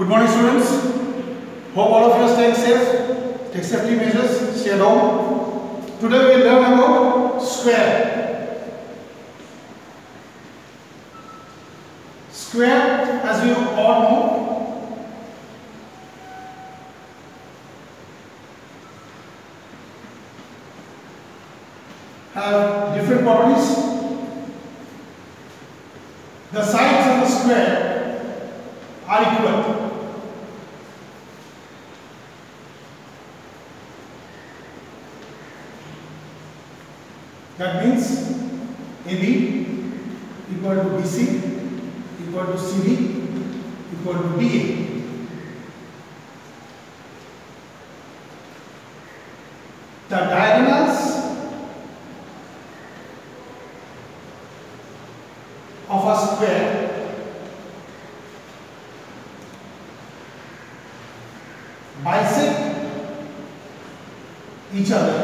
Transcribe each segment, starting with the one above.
Good morning, students. Hope all of you are staying safe. Take safety measures. Stay at home. Today we will learn about square. Square, as we all know, have different properties. The sides of the square are equal. That means AB equal to BC equal to CD equal to DA. The diagonals of a square bisect each other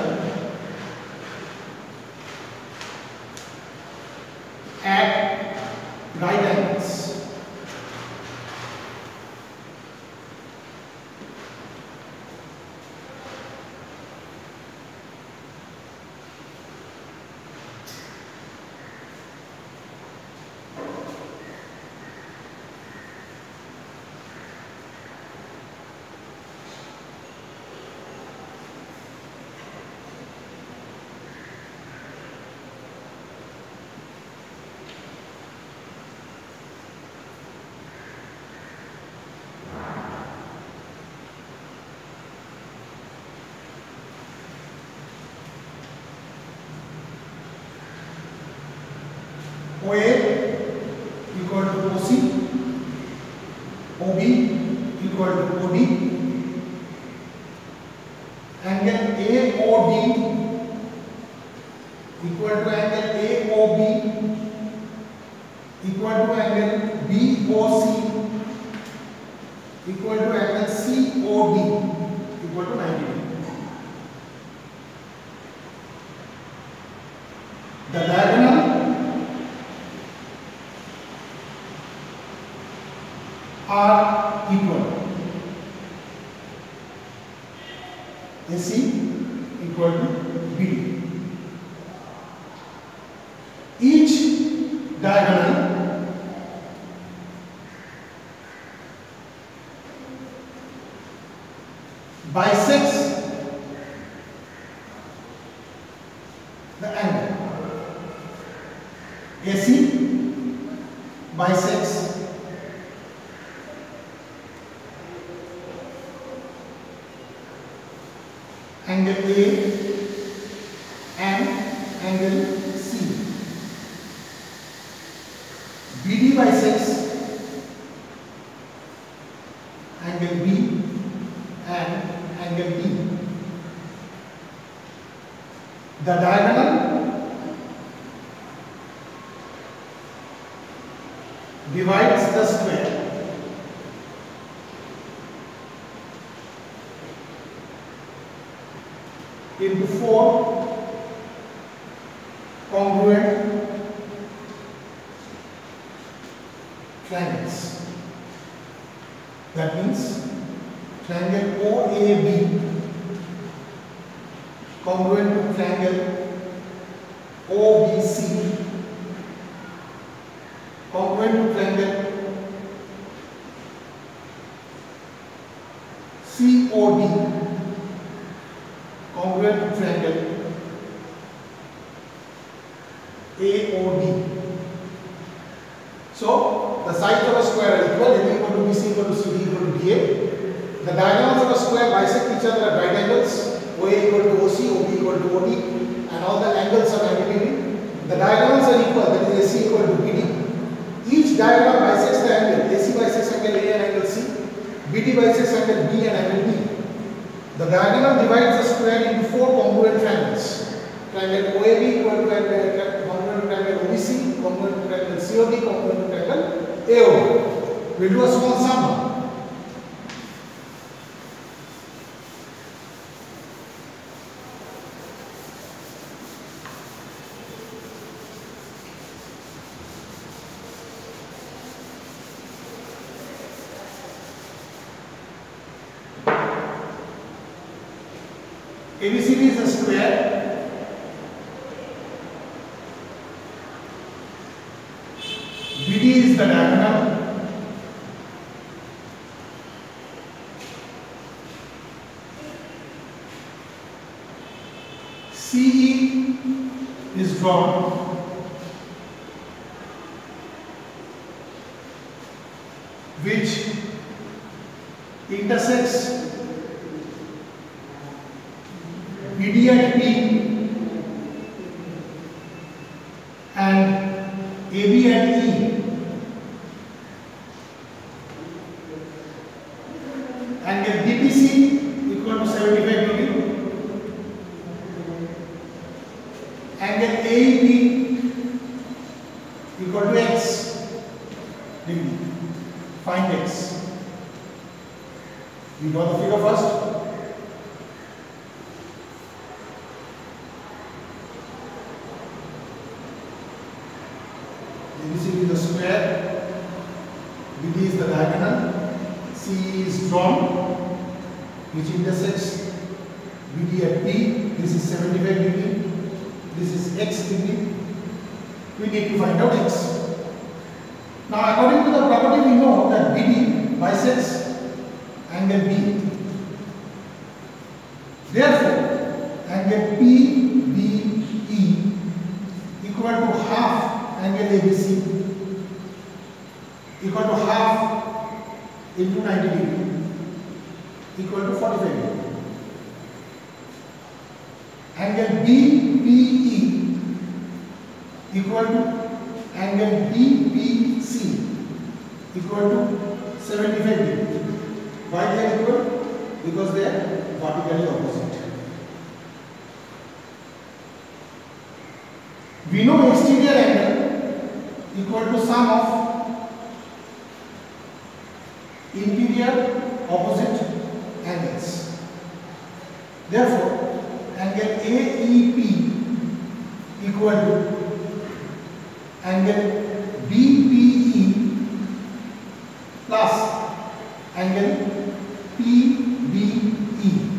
at right angles. OA equal to OC, OB equal to OD, angle AOD equal to angle AOB equal to angle BOC equal to angle COD equal to 90 degree. The diagonal are equal. AC equal to BD. Each diagonal bisects the angle. AC bisects angle A and angle C. BD bisects angle B and angle D. The diagonal divides the square into four congruent triangles. That means triangle OAB congruent to triangle OBC congruent to triangle COD congruent to triangle AOD. So the sides of a square are equal. A equal to BC equal to CD equal to DA. The diagonals of a square bisect each other at right angles. OA equal to OC, OB equal to OD, and all the angles are 90 degree. The diagonals are equal. That is AC equal to BD. Each diagonal bisects the angle. AC bisects angle A and angle C. BD bisects angle B and angle D. The diagonal divides the square into four congruent triangles. Triangle OAB equal to congruent to triangle OBC, congruent to triangle COD, congruent to triangle AOD. We do a small sum. ABCD is a square. BD is the diagonal. CE is drawn. Which intersects BD at P and AB at E. Angle BPC equal to 75 degree. Angle AEP equal to X degree. Find X. We draw the figure first. ABCD is the square, BD is the diagonal, CE is drawn, which intersects BD at P. This is 75 degree, this is X degree. We need to find out X. Now, according to the property, we know that BD bisects angle B. Therefore, angle PBE equal to half angle ABC equal to half into 90 degree equal to 45 degree. Angle BPE equal to angle BPC equal to 75 degree. Why they are equal? Because they are vertically opposite. We know exterior angle equal to sum of interior opposite angles. Therefore, angle AEP equal to angle BPE plus angle PBE.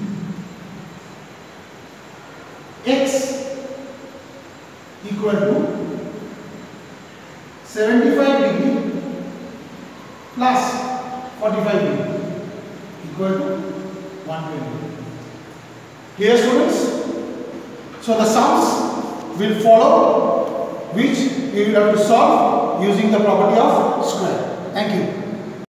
X equal to 75 degree plus 45 degree equal to 120. Clear, students? So the sums will follow, which we will have to solve using the property of square. Thank you.